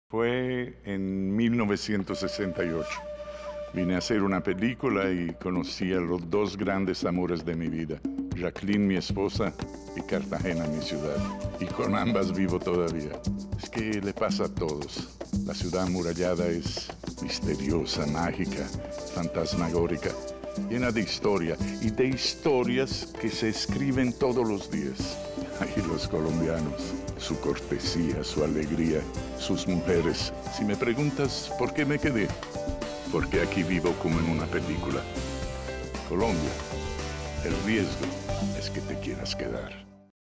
Fue en 1968. Vine a hacer una película y conocí a los dos grandes amores de mi vida. Jacqueline, mi esposa, y Cartagena, mi ciudad. Y con ambas vivo todavía. Es que le pasa a todos. La ciudad amurallada es misteriosa, mágica, fantasmagórica, llena de historia y de historias que se escriben todos los días. Ay, los colombianos, su cortesía, su alegría, sus mujeres. Si me preguntas por qué me quedé, porque aquí vivo como en una película. Colombia, el riesgo es que te quieras quedar.